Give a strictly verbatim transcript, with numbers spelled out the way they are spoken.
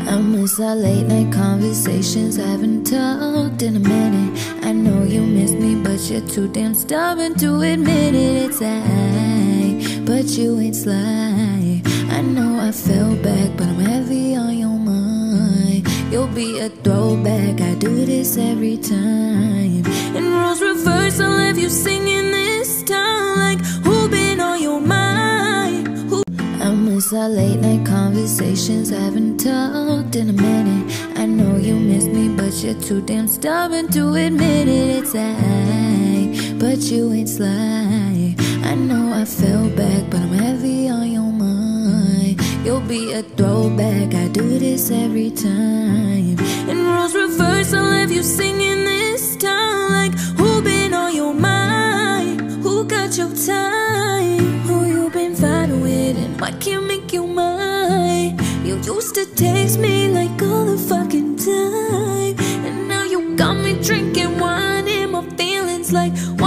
I miss our late night conversations, haven't talked in a minute. I know you miss me, but you're too damn stubborn to admit it. It's I, but you ain't sly. I know I fell back, but I'm heavy on your mind. You'll be a throwback, I do this every time. In roles reversed, I'll have you singing this time, like who been on your mind? Who I miss our late night conversations, haven't talked in a minute. I know you miss me, but you're too damn stubborn to admit it. It's I, but you ain't sly. I know I fell back, but I'm heavy on your mind. You'll be a throwback, I do this every time. In roles reversed, I'll have you singing this time, like who been on your mind? Who got your time? Who you been fighting with and why can't make you mine? You used to text me like all the fucking time, and now you got me drinking wine in my feelings like